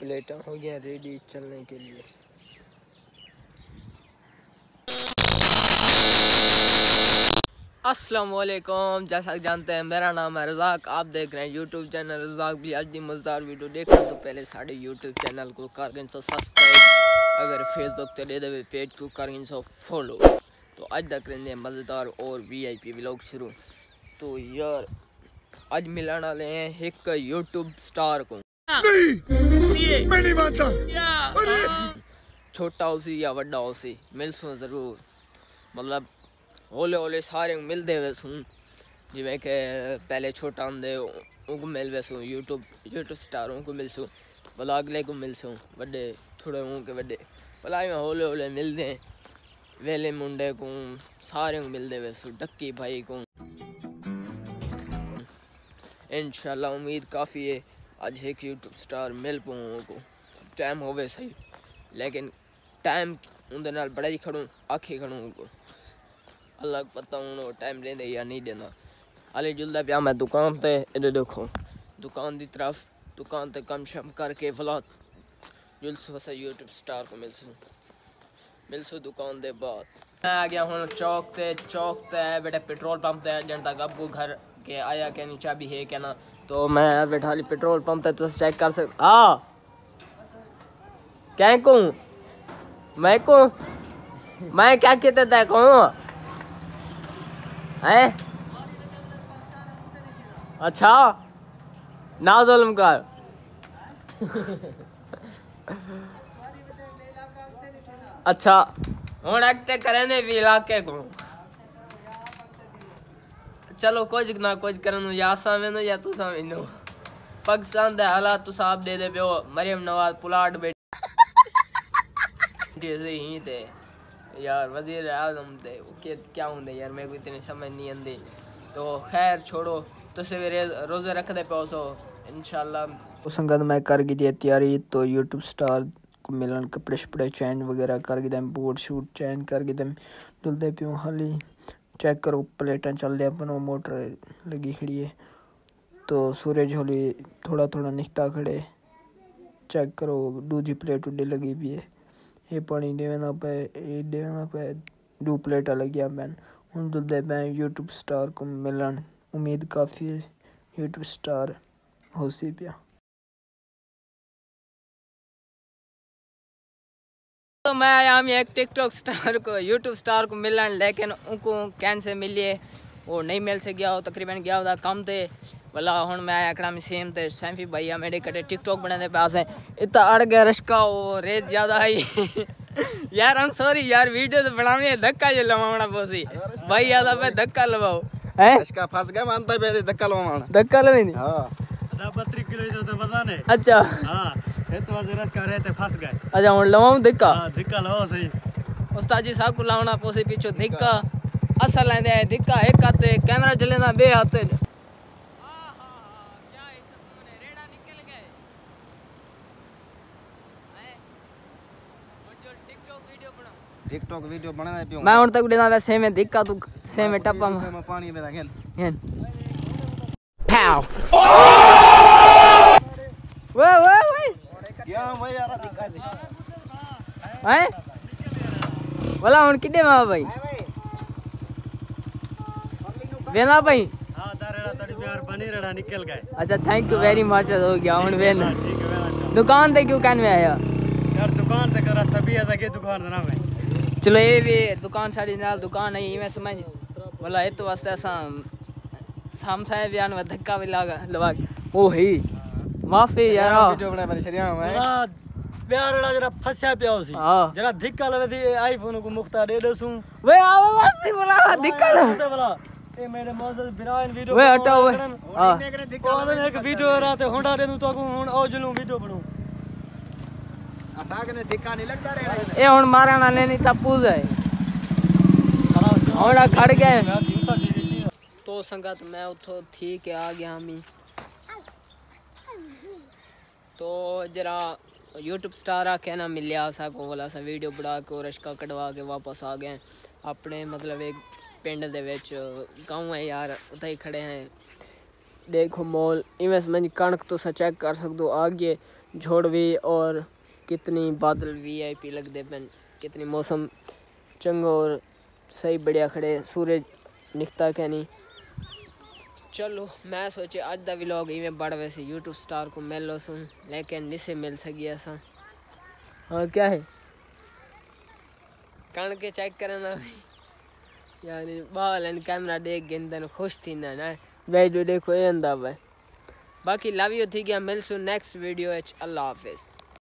प्लेटें हो गया रेडी चलने के लिए। अस्सलाम वालेकुम, जैसा कि जानते हैं मेरा नाम है रज़ाक। आप देख रहे हैं यूट्यूब चैनल रज़ाक भी। आज दी मज़ेदार वीडियो देखना तो पहले साढ़े यूट्यूब चैनल को कर सो सब्सक्राइब, अगर फेसबुक ते दे पेज को कर सो फॉलो। तो आज तक करेंगे मज़ेदार और VIP व्लॉग शुरू। तो यार आज मिलने वाले हैं एक यूट्यूब स्टार को। नहीं, मैं नहीं मानता। छोटा उसी या बड़ा उसी मिलसूँ ज़रूर, मतलब होले होले सारे मिलते वैसू, जिमें कि पहले छोटा होंगे उनको मिल वैसू, यूट्यूब स्टारों को मिलसूँ, भला अगले को मिलसूँ, बड़े थोड़े के बड़े भला होले होले मिलते हैं। वेले मुंडे को सारे को मिलते वैसू, डक्की भाई को इंशाल्लाह उम्मीद काफ़ी है आज एक यूट्यूब स्टार मिल पाऊँ को। टाइम होवे सही, लेकिन टाइम उनके नाल बड़ा ही खड़ूँ आखी खड़ूँ को अलग पता हूँ टाइम देंदे या नहीं देना। हाले जुलदा पिया मैं दुकान पे, इधर देखो दुकान की तरफ, दुकान पे कम शम करके फला जुलसू वैसा यूट्यूब स्टार को मिलसू दुकान के बाद। मैं आ गया हूँ चौक ते बेटा पेट्रोल पंप ते जन तक अबू घर के आया क्या नहीं चाबी है क्या ना। तो मैं बैठा ली पेट्रोल पंप ते, तो चेक कर सकते। हाँ क्या कहूँ मैं क्या कहते थे कहूँ है। अच्छा ना जुल्म कर। अच्छा हूँ अगते करें भी इलाके को, चलो कुछ ना कुछ करन या सामने या तू सामने। पाकिस्तान दे हालात तो साफ दे पियो। मरियम नवाज पुलाट बेटी ही थे यार, वजीर आजम थे क्या होंगे यार, मेरे को इतनी समझ नहीं आती। तो खैर छोड़ो, तो सवेरे रोज़े रख दे पाओ सो इंशाल्लाह। तो संगत मैं कर गई थी तैयारी, तो यूट्यूब स्टार को मिलन कपड़े शपड़े चेंज वगैरह कर गए, बूट शूट चेंज कर गए, दुलते पियो। हाली चेक करो प्लेटें चल रही अपन, मोटर लगी खड़ी है। तो सूरज होली थोड़ा थोड़ा निकता खड़े, चेक करो दूजी प्लेट उड्डी लगी भी है। ये पानी देना पे दो प्लेटा लगिया पैन हूँ दुलते पे यूट्यूब स्टार को मिलन। उम्मीद काफ़ी है यूट्यूब स्टार हो सी पिया। तो मैं आया हम एक टिकटॉक स्टार को यूट्यूब स्टार को मिलन, लेकिन उनको कैंसे मिलिए वो नहीं मिल से गया हो, तकरीबन गया होता कम थे भला। हूँ मैं आया कड़ा में सेम थे सैफी भैया मेरे कटे टिकटॉक बनाने पास है, इतना अड़ गया रश्का वो रेत ज़्यादा आई। यार हम सॉरी यार, वीडियो तो बनाने धक्का जो लवाना पोसी भाई यादा पे धक्का लवाओ है। रश्का फंस गया मानता है मेरे धक्का लवाना नहीं। हां 32 किलो तो पता नहीं। अच्छा हां तो आज रश्का रहते फंस गए। अच्छा हुन लवाऊं धक्का? हां धक्का लवाओ सही। उस्ताद जी साहब को लावना पोसी पीछे धक्का असल लेंदे धक्का एक हाथे कैमरा चलेना बे हाथे। टिकटॉक वीडियो बनाना पियो मैं हुन तक देना वैसे में दिक्का तू से में टप्पा में पानी में गेन पाव ओए क्या मैं यार दिक्का दे हैं वाला हुन किडे में भाई वेना भाई। हां तारेड़ा तड़ी प्यार बनी रेड़ा निकल गए। अच्छा थैंक यू वेरी मच हो गया हुन वेन। दुकान पे क्यों कान में आया यार? दुकान ते करा तबीयत है के दुकान ना में। चलो ये भी दुकान साड़ी नाल दुकान है मैं समझ बोला तो वास्ते असा सामने बयान व धक्का भी लगा ओ ही माफी यार वीडियो बना मेरे शरिया में प्यारड़ा जरा फसया पिया उसी जरा धक्का लगे दी आईफोन को मुफ्ता दे दसू वे आवे वास्ते बोला धक्का दे बोला ए मेरे मौजूद बिना वीडियो वे हटाओ हां एक वीडियो रात होंडा दे दूं तो हुन ओ जलू वीडियो बनू ने धक्का नहीं लगता रे ए हुन मारना नहीं तप्पू है होड़ा खड़ गए। तो संगत मैं उठो ठीक है आ गया हम। तो जरा यूट्यूब स्टार आके ना मिलिया सा को वाला सा वीडियो बना के रश्का कटवा के वापस आ गए अपने मतलब एक पिंड दे विच गाँव है यार उते ही खड़े हैं। देखो मॉल इवें मैं कणक तो चेक कर सकते हो आगे झोड़ भी और कितनी बादल VIP लगते पे कितनी मौसम चंगा और सही बढ़िया खड़े सूरज निकता क्या नहीं। चलो मैं सोचे आज दा व्लॉग इवें बड़ वैसे यूट्यूब स्टार को मिल लो सुन लेकिन निसे मिल सकी ऐसा। हाँ क्या है कण के चेक करना यानी बाल कैमरा देख गिन खुश थी ना वीडियो देखो ये अंदा भाई बाकी लव यू थी गया मिलसू नेक्स्ट वीडियो अल्लाह हाफिज़।